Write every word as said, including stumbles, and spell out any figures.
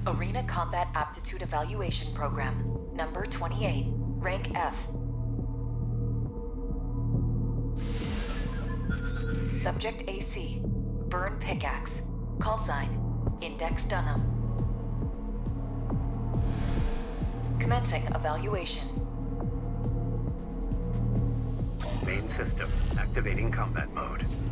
Arena Combat Aptitude Evaluation Program. Number twenty-eight. Rank F. Subject A C. Burn Pickaxe. Call sign. Index Dunham. Commencing evaluation. Main system activating combat mode.